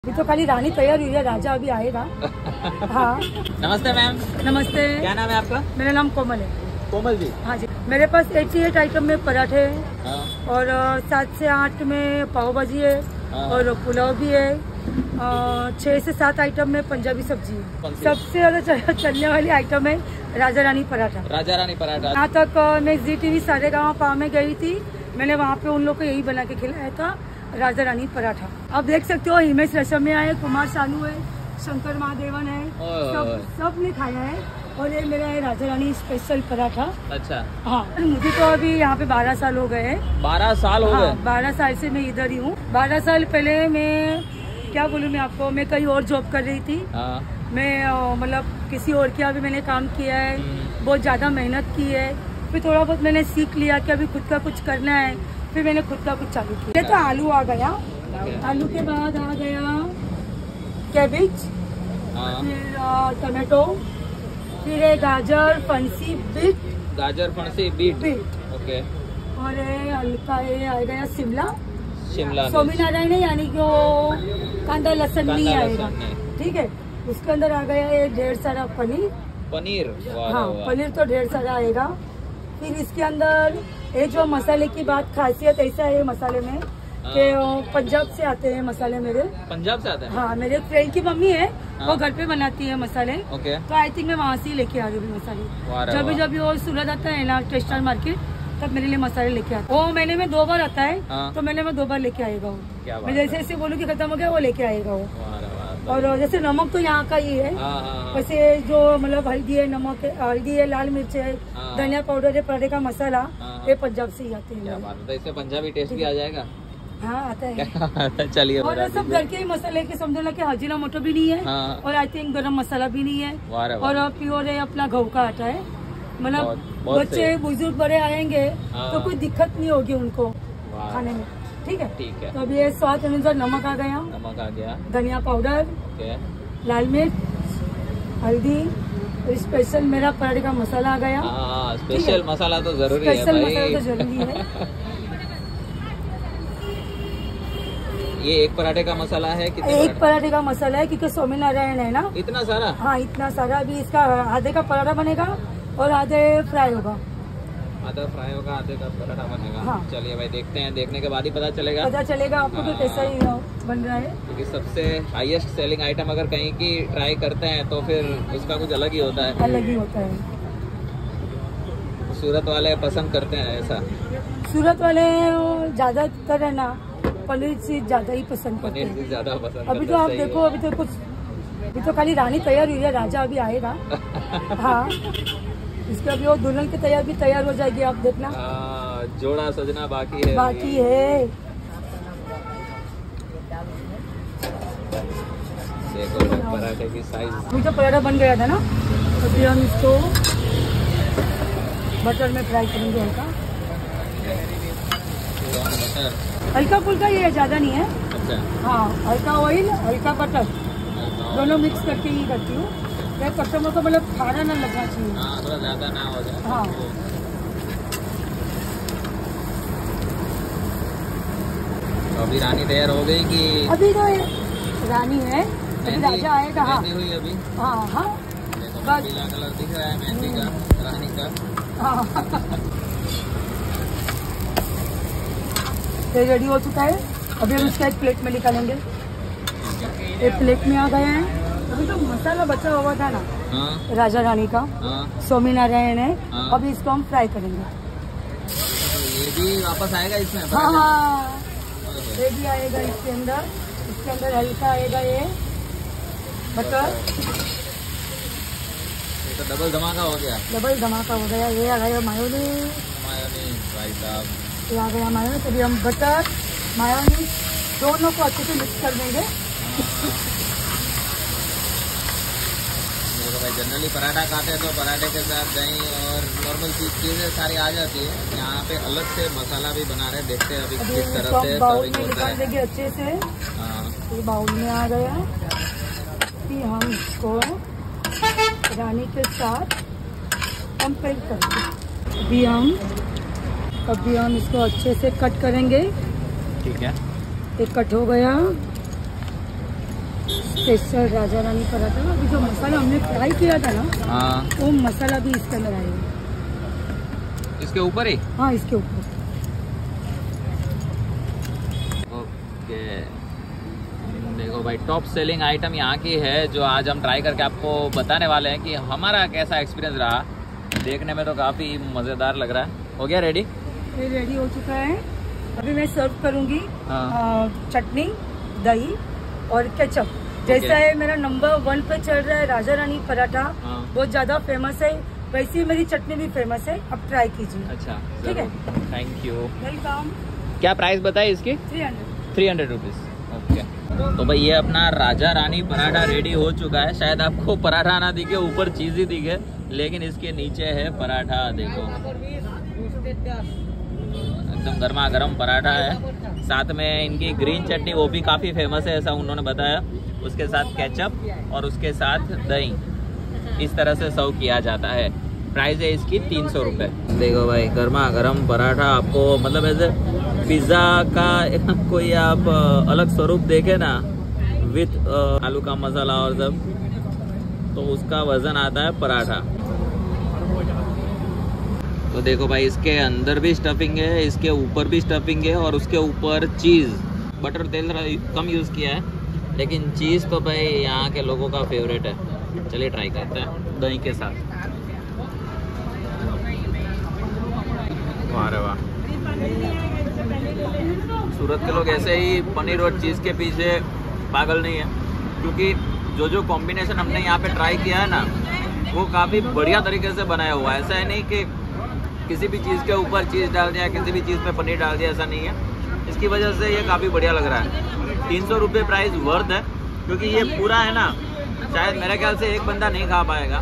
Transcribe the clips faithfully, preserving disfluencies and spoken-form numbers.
अभी तो खाली रानी तैयार हुई है, राजा अभी आएगा। हाँ नमस्ते मैम। नमस्ते। क्या नाम है आपका? मेरा नाम कोमल है। कोमल जी। हाँ जी, मेरे पास एट्टी एट आइटम में पराठे हैं। हाँ। और सात से आठ में पाव भाजी है। हाँ। और पुलाव भी है। छह से सात आइटम में पंजाबी सब्जी है। सबसे ज्यादा चलने वाली आइटम है राजा रानी पराठा। राजा रानी पराठा। यहाँ तक मैं जी टीवी सारे गाँव पाव में गई थी, मैंने वहाँ पे उन लोग को यही बना के खिलाया था, राजा रानी पराठा। आप देख सकते हो हिमेश रेशमिया है, कुमार शानू है, शंकर महादेवन है, सब सब ने खाया है। और ये मेरा है राजा रानी स्पेशल पराठा। अच्छा। हाँ, मुझे तो अभी यहाँ पे बारह साल हो गए हैं। बारह साल हो गए? हाँ, बारह साल से मैं इधर ही हूँ। बारह साल पहले मैं क्या बोलूँ मैं आपको, मैं कहीं और जॉब कर रही थी। हाँ। मैं मतलब किसी और के यहाँ भी मैंने काम किया है, बहुत ज्यादा मेहनत की है, फिर थोड़ा बहुत मैंने सीख लिया कि अभी खुद का कुछ करना है, फिर मैंने खुद का कुछ चालू किया। तो आलू आ गया, आलू के बाद आ गया कैबेज, फिर टमाटो, फिर है गाजर, फणसी, बीट। गाजर, फणसी, बीट। Beat okay. और हल्का ये आ गया शिमला। शिमला स्वामीनारायण है, यानी कि वो कांदा लहसुन नहीं आएगा, ठीक है। उसके अंदर आ गया ये ढेर सारा पनीर। पनीर हाँ, पनीर तो ढेर सारा आएगा। फिर इसके अंदर ये जो मसाले की बात खासियत ऐसा है मसाले में कि पंजाब से आते हैं मसाले मेरे। पंजाब से आते हैं? हाँ, मेरे फ्रेंड की मम्मी है, हाँ। वो घर पे बनाती है मसाले। ओके। तो आई थिंक मैं वहाँ से ही लेके आ रही हूँ मसाले। जब भी जब भी वो सूरत आता है ना टेक्सटाइल मार्केट, तब मेरे लिए मसाले लेके आता है। वो महीने में दो बार आता है, हाँ। तो महीने में दो बार लेके आएगा वो। मैं जैसे जैसे बोलूँ की खत्म हो गया, वो लेके आएगा वो। और जैसे नमक तो यहाँ का ही है, वैसे जो मतलब हल्दी है, नमक है, हल्दी है, लाल मिर्च है, धनिया पाउडर है, पराठे का मसाला, ये पंजाब से ही आते हैं। तो इससे पंजाबी टेस्ट भी आ जाएगा? हाँ, आता है। चलिए। और सब घर के ही मसाले के समझो ना कि हजीरा मोटो भी नहीं है, हाँ। और आई थिंक गरम मसाला भी नहीं है, और प्योर है अपना गेहूं का आटा है। मतलब बच्चे बुजुर्ग बड़े आएंगे, हाँ। तो कोई दिक्कत नहीं होगी उनको खाने में, ठीक है। ठीक है। तो अब ये स्वाद अनुसार नमक आ गया, नमक आ गया, धनिया पाउडर, लाल मिर्च, हल्दी, स्पेशल मेरा पराठे का मसाला आ गया। आ, स्पेशल मसाला तो जरूरी है, स्पेशल मसाला तो जरूरी है। ये एक पराठे का मसाला है? कितने एक पराठे का मसाला है, क्योंकि स्वामीनारायण है ना। इतना सारा? हाँ, इतना सारा। अभी इसका आधे का पराठा बनेगा और आधे फ्राई होगा। आधा फ्राई होगा, आधे का पराठा बनेगा। हाँ। चलिए भाई, देखते हैं, देखने के बाद ही पता चलेगा। पता चलेगा आपको कि कैसा ही बन रहा है। क्योंकि सबसे हाईएस्ट सेलिंग आइटम अगर कहीं की ट्राई करते हैं तो फिर उसका कुछ अलग ही होता है। अलग ही होता है। सूरत वाले पसंद करते हैं ऐसा? सूरत वाले ज्यादातर है ना पनीर से ज्यादा ही पसंद करते हैं। पनीर से ज्यादा पसंद। अभी तो आप देखो, अभी तो कुछ अभी तो खाली रानी तैयार हुई है, राजा अभी आएगा। हाँ, इसके अभी वो दुल्हन की तैयार भी तैयार हो जाएगी, आप देखना। आ, जोड़ा सजना बाकी है। बाकी है। देखो पराठे की साइज। अभी तो पराठा बन गया था ना, अभी हम इसको बटर में फ्राई करेंगे हल्का हल्का फुल्का, ये ज्यादा नहीं है। अच्छा। हाँ, हल्का ऑयल, हल्का बटर, दोनों मिक्स करके ही करती हूँ। मैं कस्टमर को मतलब खाना ना लगना चाहिए। हाँ, थोड़ा ज्यादा ना हो जाए। हाँ। तो अभी रानी तैयार हो गई कि? अभी तो रानी है, अभी राजा आएगा। हाँ, हुई अभी। हाँ हाँ, बस पीला कलर दिख रहा है मेहंदी का, रानी का। हाँ। ये रेडी हो चुका है, अभी हम इसका एक प्लेट में निकालेंगे। एक प्लेट में आ गया है। अभी तो मसाला बचा हुआ था ना, हाँ। राजा रानी का, हाँ। स्वामीनारायण है, हाँ। अभी इसको हम फ्राई करेंगे। ये भी वापस आएगा इसमें? हाँ हाँ, ये भी आएगा इसके अंदर। इसके अंदर हल्का आएगा ये बटर। ये तो डबल धमाका हो गया। डबल धमाका हो गया। ये आ गया मायोनीज। मायोनीज भाई साहब, ये आ गया मायोनीज। अभी हम बटर मायोनीज दोनों को अच्छे से मिक्स कर देंगे। भाई जनरली पराठा खाते हैं तो पराठे के साथ दही और नॉर्मल चीजें सारी आ जाती है। यहाँ पे अलग से मसाला भी बना रहे हैं, देखते हैं अभी किस तरह से बाउल में निकाल देंगे अच्छे से। हाँ, ये बाउल में आ गया। फिर हम इसको रानी के साथ कंपेयर करेंगे। अभी हम अभी हम इसको अच्छे से कट करेंगे। ठीक है। ये कट हो गया। स्पेशल राजा रानी पराठा। अभी जो मसाला हमने फ्राई किया था ना, हाँ, वो मसाला भी इसके अंदर आएगा। इसके ऊपर ही? हाँ, इसके ऊपर। ओके, देखो भाई, टॉप सेलिंग आइटम यहाँ की है जो आज हम ट्राई करके आपको बताने वाले हैं कि हमारा कैसा एक्सपीरियंस रहा। देखने में तो काफ़ी मज़ेदार लग रहा है। हो गया रेडी? ये रेडी हो चुका है। अभी मैं सर्व करूँगी हाँ। चटनी, दही और केचप। जैसा है मेरा नंबर वन पे चल रहा है राजा रानी पराठा, हाँ। बहुत ज़्यादा फेमस है। वैसे ही मेरी चटनी भी फेमस है, अब ट्राई कीजिए। अच्छा, ठीक है, थैंक यू, वेलकम। क्या प्राइस बताए इसकी? Three hundred three hundred rupees. Okay, तो भाई ये अपना राजा रानी पराठा रेडी हो चुका है। शायद आपको पराठा ना दिखे, ऊपर चीज़ ही दिखे, लेकिन इसके नीचे है पराठा। देखो, एकदम गर्मा गर्म पराठा है। साथ में इनकी ग्रीन चटनी, वो भी काफ़ी फेमस है ऐसा उन्होंने बताया। उसके साथ केचप और उसके साथ दही, इस तरह से सर्व किया जाता है। प्राइस है इसकी तीन सौ रुपये। देखो भाई, गर्मा गर्म पराठा आपको, मतलब ऐसे पिज़्ज़ा का कोई आप अलग स्वरूप देखे ना, विथ आलू का मसाला और सब, तो उसका वजन आता है पराठा। तो देखो भाई, इसके अंदर भी स्टफिंग है, इसके ऊपर भी स्टफिंग है, और उसके ऊपर चीज़, बटर तेल कम यूज़ किया है, लेकिन चीज़ तो भाई यहाँ के लोगों का फेवरेट है। चलिए ट्राई करते हैं दही के साथ। वाह रे वाह, सूरत के लोग ऐसे ही पनीर और चीज़ के पीछे पागल नहीं है, क्योंकि जो जो कॉम्बिनेशन हमने यहाँ पे ट्राई किया है ना, वो काफ़ी बढ़िया तरीके से बनाया हुआ है। ऐसा है नहीं कि किसी भी चीज़ के ऊपर चीज़ डाल दिया, किसी भी चीज़ पे पनीर डाल दिया, ऐसा नहीं है। इसकी वजह से ये काफ़ी बढ़िया लग रहा है। तीन सौ रुपये प्राइस वर्थ है, क्योंकि ये पूरा है ना, शायद मेरे ख्याल से एक बंदा नहीं खा पाएगा,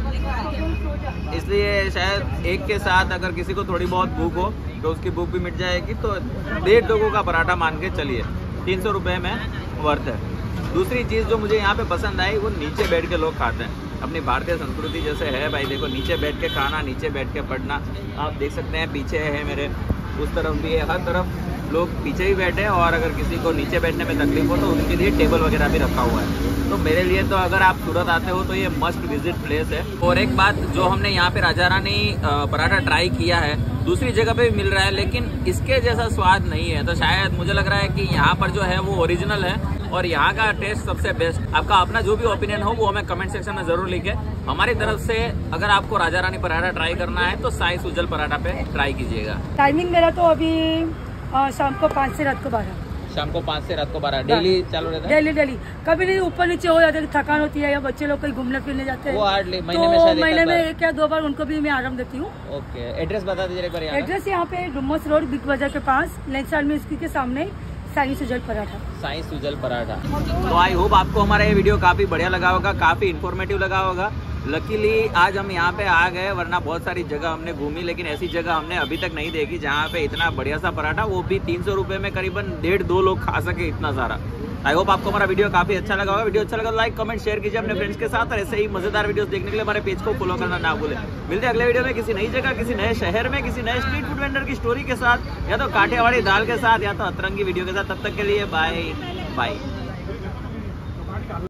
इसलिए शायद एक के साथ अगर किसी को थोड़ी बहुत भूख हो तो उसकी भूख भी मिट जाएगी। तो डेढ़ लोगों का पराठा मान के चलिए, तीन सौ रुपये में वर्थ है। दूसरी चीज़ जो मुझे यहाँ पे पसंद आई, वो नीचे बैठ के लोग खाते हैं। अपनी भारतीय संस्कृति जैसे है भाई, देखो, नीचे बैठ के खाना, नीचे बैठ के पढ़ना। आप देख सकते हैं पीछे है मेरे, उस तरफ भी है, हर तरफ लोग पीछे ही बैठे हैं। और अगर किसी को नीचे बैठने में तकलीफ हो तो उनके लिए टेबल वगैरह भी रखा हुआ है। तो मेरे लिए तो अगर आप सूरत आते हो तो ये मस्ट विजिट प्लेस है। और एक बात, जो हमने यहाँ पे राजा रानी पराठा ट्राई किया है, दूसरी जगह पे भी मिल रहा है, लेकिन इसके जैसा स्वाद नहीं है। तो शायद मुझे लग रहा है कि यहाँ पर जो है वो ओरिजिनल है और यहाँ का टेस्ट सबसे बेस्ट। आपका अपना जो भी ओपिनियन हो वो हमें कमेंट सेक्शन में जरूर लिखे। हमारी तरफ से अगर आपको राजा रानी पराठा ट्राई करना है तो साई सुजल पराठा पे ट्राई कीजिएगा। टाइमिंग मेरा तो अभी आ, शाम को पाँच से रात को बारह। शाम को पाँच से रात को बारह डेली चालू रहता है? डेली डेली कभी नहीं, ऊपर नीचे हो जाते, थकान होती है या बच्चे लोग कहीं घूमने फिरने जाते हैं, वो हार्डली महीने तो में शायद महीने में एक या दो बार उनको भी मैं आराम देती हूँ। ओके, एड्रेस बता दीजिए एक बार। एड्रेस यहाँ पे डुमस रोड, बिग बाजार के पास, लेफ्ट साइड में इसकी के सामने साई सुजल पराठा। साई सुजल पराठा। तो आई होप आपको हमारा ये वीडियो काफी बढ़िया लगा होगा, काफी इन्फॉर्मेटिव लगा होगा। लकीली आज हम यहाँ पे आ गए, वरना बहुत सारी जगह हमने घूमी, लेकिन ऐसी जगह हमने अभी तक नहीं देखी जहाँ पे इतना बढ़िया सा पराठा, वो भी तीन सौ रुपये में करीबन डेढ़ दो लोग खा सके, इतना सारा। आई होप आपको हमारा वीडियो काफी अच्छा लगा होगा। वीडियो अच्छा लगा तो लाइक कमेंट शेयर कीजिए अपने फ्रेंड्स के साथ, और ऐसे ही मजेदार वीडियोस देखने के लिए हमारे पेज को फॉलो करना ना भूलें। मिलते हैं अगले वीडियो में किसी नई जगह, किसी नए शहर में, किसी नए स्ट्रीट फूड वेंडर की स्टोरी के साथ, या तो काठियावाड़ी दाल के साथ, या तो अतरंगी वीडियो के साथ। तब तक के लिए बाय बाय।